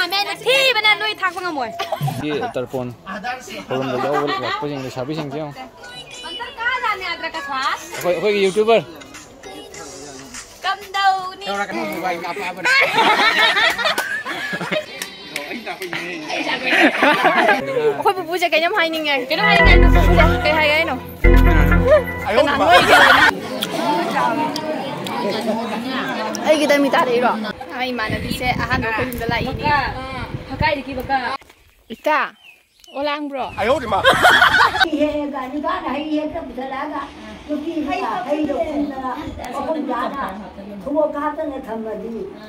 पामे थी बना नुई थाक पंगा मोय की तरपोन होरम द जाव लाखपसिंग साबिसिंग जे अंतर का जाने आद्रा का स्वाद होय यूट्यूबर कम दौनी एउटा कन मोबाइल मा पाबन खोइ बुबुजे कैनम हाइनिङे कैन हाइनिङे बुबुजे कै हाइ गाइनो कना नोइ ai kita minta deh ro ai mana bisa ahan do khoi minta lai ni hakai diki baka ita olang bro ayo di ma ye ga ni ga na ye ka bidala ga to ki hai do na okon ga na thuo ka ta ne thamadi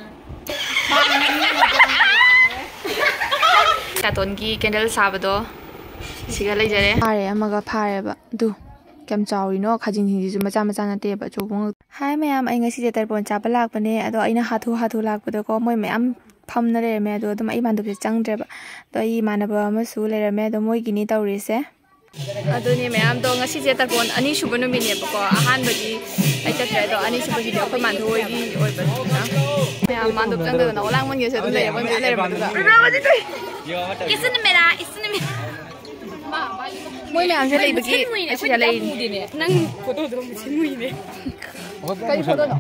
katon ki candle sabado siga lai jare phare amaga phare ba du kem chawi no khajing hi ju macha macha na te ba chobong hai mayam ai ngasi je tarpon chapa lak pane ado aina hathu lak pado ko moi mayam pham na re me ado dum ai mandu je chang dre ba to ai manaba ma su le re me do moi gini tawri se ado ni mayam do ngasi je tarpon ani suba no mine ba ko ahan ba di ai ta tre do ani suba ji do ko man thoi gi oi ba na mayam mandu chang do na olang mon ge se do le moi me le ba do isne mera moi me amse lei bagi achi ya lei nang photo do mi mui ne kai photo no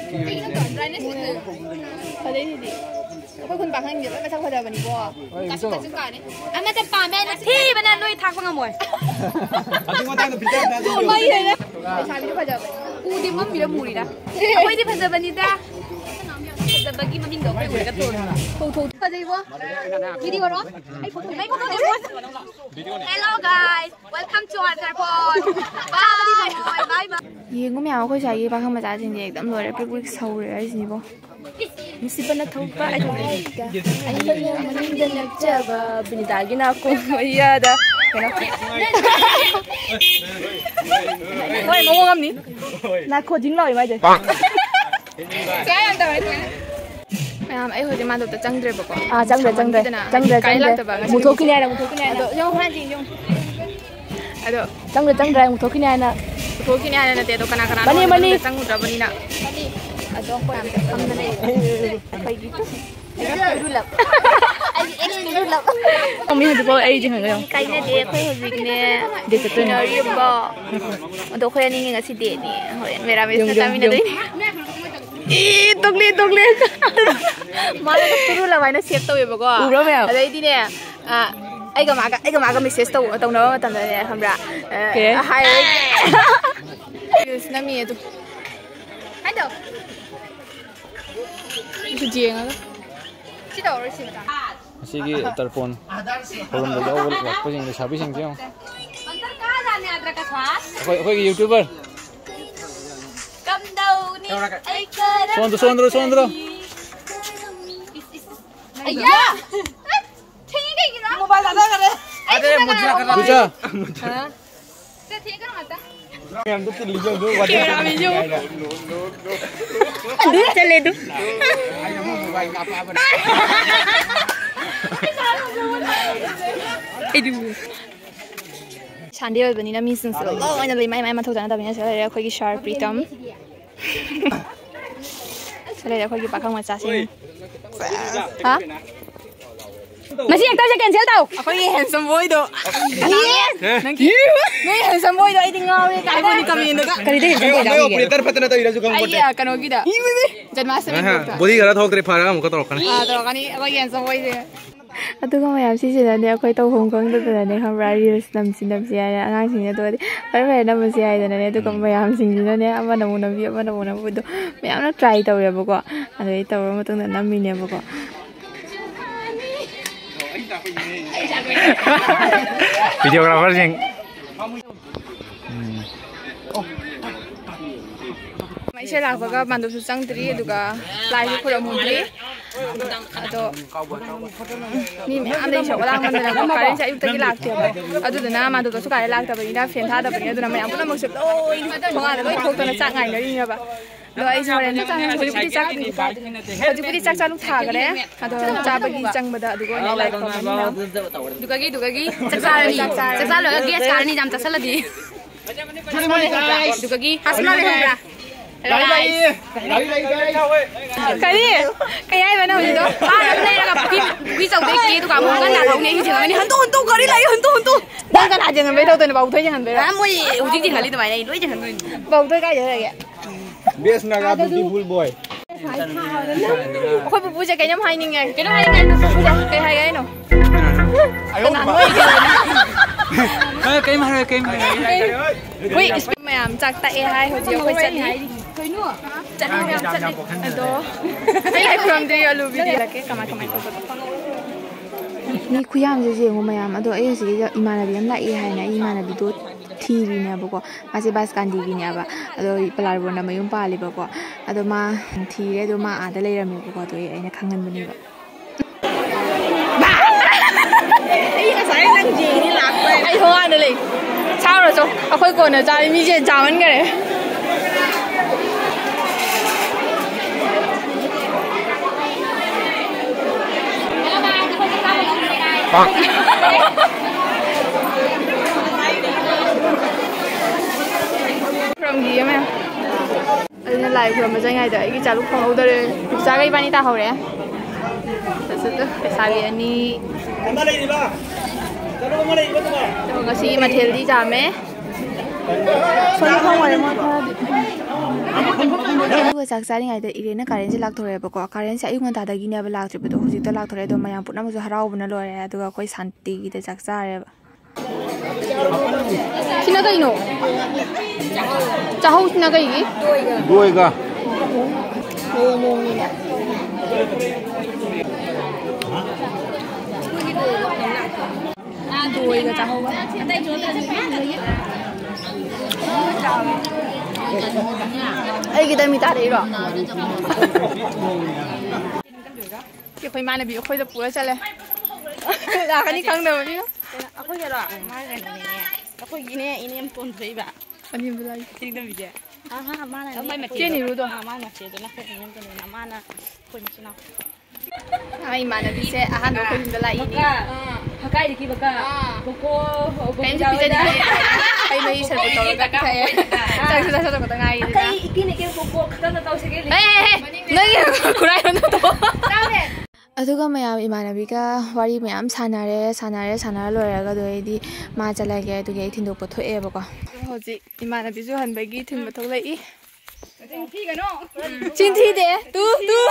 pade ni di ko kun bang hang ni ma chang photo ba ni bo ka chung ka ni ama ta pa me na thi bana noi thak bang moi ati ma ta no picture da do mai he ne cha bi photo ba u di mam mi la muri da koi di photo ba ni da da bagi ma ding do ko ka to to photo bo video ro ai photo de hello guys welcome to our airport bye bye yeng ngom yaw khoi sai ba kham ma cha jing je ekdam loi re pik sau re ai sini bo misi bana thopa ai ka ai ba ne maning da nak cha ba bini da gi na ko ya da oi mo ngam ni na ko jing loi mai je cái anh ta ai hồi thì mang được trăng rồi bọc trăng rồi một thô kia này là một thô kia này được không hai gì không được trăng rồi một thô kia này là tiền đâu kana bani trăng một bani na ada apa yang kamu nanti apa gitu dulu lah dulu lah kami itu bawa air jangan yang kayaknya dia kau habis ni dia setuju ni bawa untuk kau yang ni nggak sih dia ni merah merah tapi nanti tokle malah turu lah mana siap tahu ya bago ada ini ni ai ga message tahu na tanda ni hamra hai nami itu ada itu jeng ada sih tahu sih sigi tarpon horom da jaw lakhpasing sabisin je antar ka jane adra ka swat hoy youtuber Sondro. Ayya. ठीक है किना mobile आधा करे अरे मुझे करना पूजा हां से ठीक है आता हम तो लीजो दो वाटे दू चले दू आई हम मोबाइल मा पाबन एदू Sunday oy banina mi sing so loina lei mai ma thau jana da bina sele re khoi gi sharp pritam sele re khoi gi pakhang ma cha sin ha Masih actor je cancel tau khoi gi handsome boy do nang ki me handsome boy do ai ding ngawe ka ai ni kami nda kari de handsome boy da मैं अपने तरफ तना तो इराजू काम करते ai kano gi da janmashtami ko बोली गरा थोक रे फारा हमको तो रखना to kani khoi gi handsome boy je aduga mayam si sida ne akhoi tau hong kong da ne hamra reels namsi ya angang sing ne to bare nam si ai da ne aduga mayam sing ne ne ama namu nam bi ama namu nam bu do mayam na try tau ya ba ko adai tau ma tung da nam mi ne ba ko videographer jeng mai se lak ba ga mandu su chang tri aduga lai su khura mun tri ado mi me am dei so la man da ko karen sa yuk ta gi lak ti ba adu da na mandu to su ka lak ta ba ni da fen tha da ba ni adu na mayam puna mak se oi thong a da oi thok ta na cha ngai na ri ba lo ai so ren ta ho ju pudi chak cha lu tha ga le ado cha ba gi chang ba da adu ko ni lai ko man duga gi chak cha lo gas ka ni jam ta sala di duga gi hasma le ha Kali, kaya ba na ulit do? Ah, nagdala ka. đi tôi cảm ơn là không nghe gì mà đi hân tu có đi lấy hân tu đang cái nào chừng bây đâu tôi bầu thôi chừng bây giờ mua gì ủa chính là đi tụi mày này đuổi chừng tôi bầu tôi cái gì vậy Best naga beautiful boy. Khôi bụi cái nhóm hay nghe cái nó hay nghe cái hay cái nào cái mà ui mày làm chặt tay hai hồi chiều quay chân đi chân đi đó cái from the lưu video là cái kamai ni khuyam je je ngoma yam ado ai si ja imana bi am la ai hai na imana bi do thi ri ne ba ko ma se bas kan di bi ne ba ado plar bon na mayum pa le ba ko ado ma thi re do ma a da lai ra me ko do ai na khangan ba ni ba ai ka sai nang ji ni lak pe ai ho an le chao rồi cho akhoi ko na ja mi je ja man ga re from gì mà anh lại from mà danh ngày đấy cái trả lúc không đâu đấy giá cái bao nhiêu ta hầu đấy thật sự tức phải sao vậy ni tôi có gì mà thiệt đi trả mấy 손이 không mà 그 작사링아이들 이래는 가렌지 락토레버고 가렌시 아이군 다다기냐베 락트르베도 호지도 락토레도 마양 පු나무서 하라오브나 로레 아두가 거의 산티기데 작사레 신나가 이노 자하우 신나가 이기 Doiga. 오몽이네 도이가 자하우가 ai cái mi ta đấy rồi cái khoai mai này bị khoai tập búa sao lên là cái đi khăng đầu đi aku ya lah mai kan ini aku ini em pun beli ba anh em beli ting demi je aha mana ni mai macam ni dulu mana macam tu nak ini tu ni mana pun cina ai mana bisa ahan aku beli ini pakai di kibaka buku kan bisa jadi ai mai ser betul kan saya sudah satu tengah ini kai ini ke buku kita tahu sekali nggak kurang itu aduga mayam imanabiga wari mayam sanare loiraga doidi ma chalage aduge thindok po thoe ba ko hoji imanabi ju hanbagi thimba tholai chinthi de tu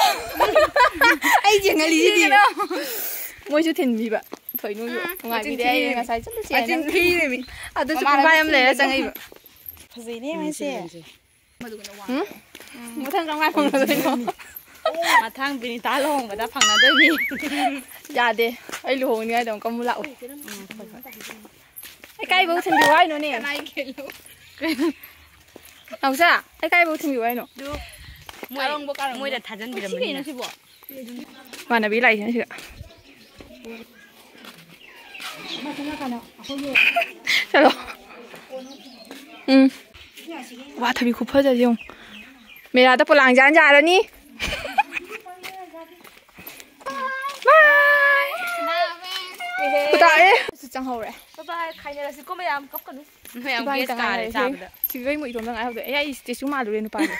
ai jengali ji di moi ju thinbi ba thoinu ju ngai bi de ai nga sai chal che chinthi ne mi adu su ba yam le ra changai ba phazai ne mai se muthang kam ngai phang lo no mà thang bên ta lông mà ta phẳng là đây mi dạ đi ai lùn nghe đồng công lậu cái bố thằng điều ai nữa nè nào sao cái bố thằng điều ai nữa môi đã thắt chân bị làm gì nữa mà nó bị lại thế chưa sao wow thằng bị khủng hết rồi không mày là tao phụ làng dán già rồi ní Bye. Chẳng hậu rồi. Bye. Khai nhà là sẽ có mấy am cấp cần đấy. Mấy am guest cả đấy sao? Chỉ gây mũi tôm đang ai học đấy. Ai chỉ xuống mà được lên phải.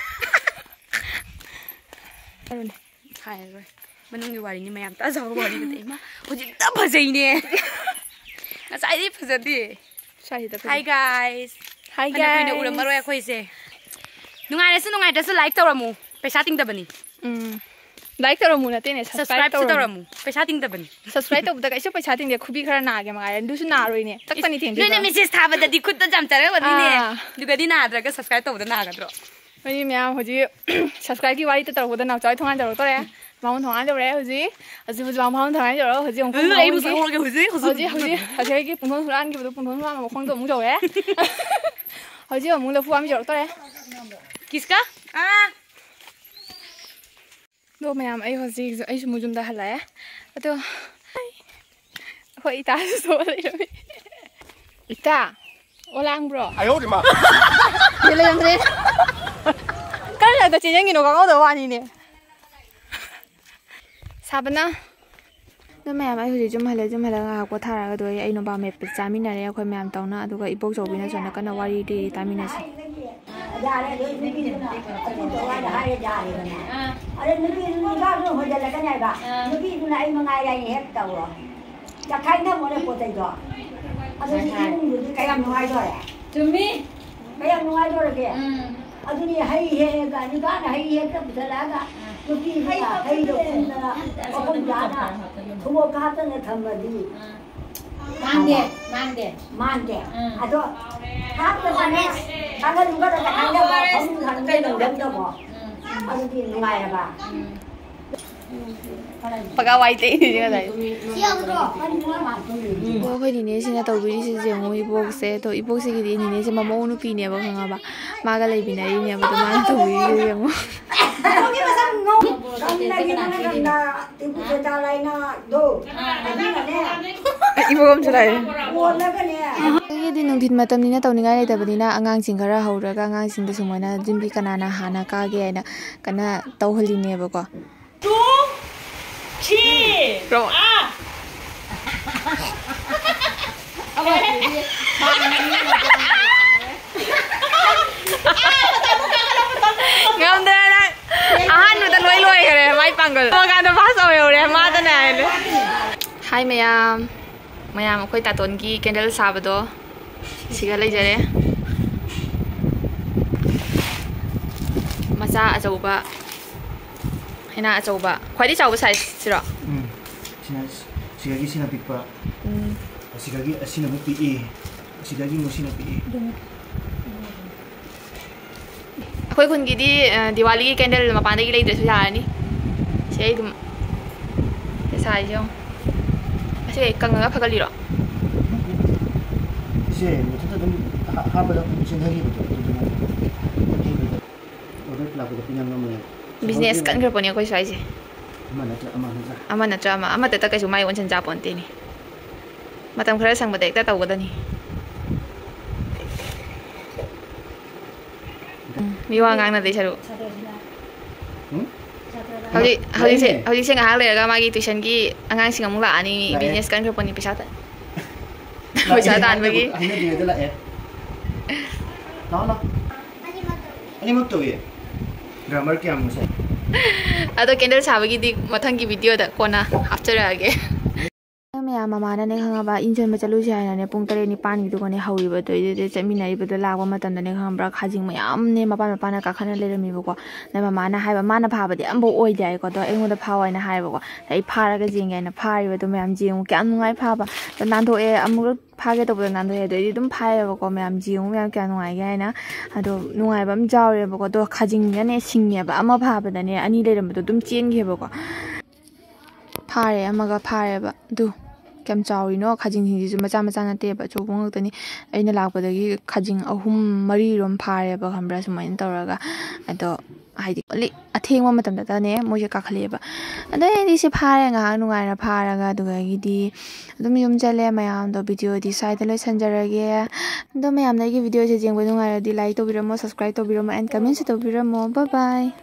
Rồi. Khai rồi. Mình không nhiều như mấy am ta giàu bỏ đi cái mà. Ôi chị ta bao gì nè. Nó sai đi bao giờ đi. Sai thì Hi guys. Hi guys. Mình được ulam baru ya khơi se. Nung ai đấy like tao ra mu. Pesa ting ta bani. Like tao mu na tên subscribe tao ra mu. Pesa ting ta bani. Subscribe tao cái số pesa ting để khubi khara na cái mà ai du su na rồi nè. Tất tani tiếng. Nên message thả vào đi khut ta jam chả cái gì nè. Du cái đi na ra cái subscribe tao na cái đó. Bây giờ hồi chứ subscribe cái wari tao tao nào chọi thông ăn rồi tao đấy. Mong thông ăn rồi hồi chứ. Hồi chứ mong thông ăn rồi hồi chứ không. Ấy một số cái hồi chứ. Hồi chứ cái bún thốn ăn cái bún thốn ăn mà không được muốn rồi đấy. Hồi chứ muốn được phụ ăn rồi tao đấy. Kiska? À. Đồ mày làm ấy hồi gì rồi ấy chúng mình đã hả tôi hồi ta số đấy rồi ta olang bro Ayo di ma. đi lên thế cái này tôi chỉ những cái nó có đồ ăn gì nè sao bên đó nó mày làm ấy hồi chúng mày là học qua thà rồi tôi ấy nó bảo mẹ bị cha mình này rồi mày làm tao nó tôi cái bốc dầu bên đó cho nó cái nó wari đi ta mình này Ada negeri ni kan, hujung lagi ni ba. Negeri tu nak mengai yang het tahu. จะใครนั่งมองในโปรตีนก็อันนี้ที่มึงอยู่ที่ใครยังน้อยด้วยจุ่มมี่ใครยังน้อยด้วยแกอันนี้ให้เฮกันนี่ก็ให้เฮก็เป็นอะไรกันลูกที่ให้ลูกคุณนะก็คงยากนะทุกคนตั้งแต่ทำมาดีมันเด็กอ่ะตัวถ้าเป็นอะไรถ้าเกิดมึงก็จะทำได้ก็ทำได้หนึ่งเดือนก็พออันนี้ง่ายนะป่ะ Pagawai te ni ga dai. Bo khoi ni ne sin ta wi si je mo ibok se to ibok se gi ni ne je ma mo nu pi ne ba khanga ba. Ma ga lai bi na yi ne ba to ma to wi ye mo. Ni ba sam no. Kan na ti bu se ta lai na do. Ni na ne. Ibok am chalai. Wo na ga ne. Gi din nung din matam ni na taw ni ga lai ta ba ni na angang sing khara haura ga angang sing da sumai na jim bi kana na hana ka ge na kana taw holi ne ba ko. Rồi. Ngam de la. Ahan nu ta loi ka le mai pang ko. Ma ka ta ba so yo le ma ta na le. Hai mayam khoi ta ton gi candle sa ba do. Siga lai jare. Macha achauba. Hina achauba. Khwai di chauba size siro. Sigagi sina pipa. Sigagi asina mo pi. Sigagi mo sina pi. Khoi khun gi di Diwali gi candle ma pan da gi lai de su ya ni. Sei dum. Sai jo. Ase kang ga phagali ro. Se mo ta dum ha ba da mo sin hari ba to. Order la ko pinam no me. Business kan ger poni khoi sai je. Ama na tra. Ama ta kai su mai won chan ja pon te ni. Matam khara sang ba dek ta taw ga da ni. Mi wa ngang na de charu. Hali se ngahak le ga ma gi tuition gi angang sing amung la ani business kan ger poni pesa ta. Pesa tan ba gi. Ani dia de la e. No. Ani mo to ye. Grammar kya mo sai. Ado candle sabagi di mathang ki video da kona hapchara age maya mama na ne khanga ba injon ma chalu jai na ne pung tare ni pani du ko ne hawi ba to de chami na ba do la wa matan da ne khang bra khajing mayam ne mapa na ka khana le rami ba ko na mama na hai ba ma na pha ba de ambo oi jai ko to engo da pha wai na hai ba ko ai pha ra ga jing ga na pha ri ba to mayam jing kyam ngai pha ba da nan do e amu pha ge to ba nan do e do dum pha ya ba ko mayam jing mayam kyam ngai ga na ado nungai bam jaw re ba ko to khajing ya ne sing ne ba ama pha ba da ne ani le ram ba to dum chen ge ba ko pha re ama ga pha re ba du Kam chawi no khajing hi ju macha na te ba chobong tani aina lakpa da gi khajing ahum mari rom phare ba khambra sumain tawraga ado haidi oli athengwa matam da ne moje ka khale ba ado ni se phare nga nungai ra phara ga du ga gi di adum yum chale mayam do video di side lo sanjarage do mayam na gi video je jeng ba nungai ra di like to biramo subscribe to biramo and comment to biramo bye bye